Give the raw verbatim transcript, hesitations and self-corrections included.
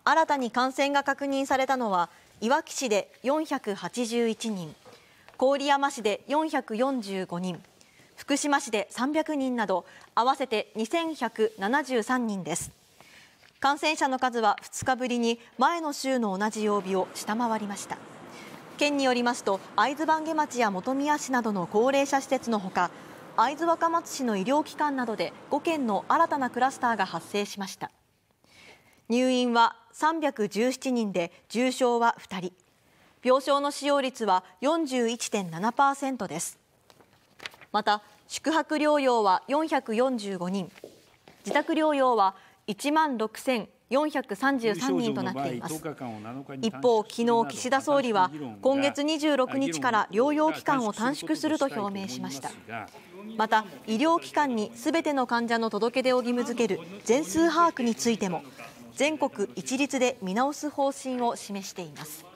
新たに感染が確認されたのは、いわき市でよんひゃくはちじゅういちにん、郡山市でよんひゃくよんじゅうごにん、福島市でさんびゃくにんなど、合わせてにせんひゃくななじゅうさんにんです。感染者の数はふつかぶりに前の週の同じ曜日を下回りました。県によりますと、会津坂下町や本宮市などの高齢者施設のほか、会津若松市の医療機関などでごけんの新たなクラスターが発生しました。入院はさんびゃくじゅうななにんで、重症はふたり、病床の使用率は よんじゅういってんななパーセント です。また、宿泊療養はよんひゃくよんじゅうごにん、自宅療養はいちまんろくせんよんひゃくさんじゅうさんにんとなっています。一方、昨日岸田総理は今月にじゅうろくにちから療養期間を短縮すると表明しました。また、医療機関にすべての患者の届け出を義務付ける全数把握についても全国一律で見直す方針を示しています。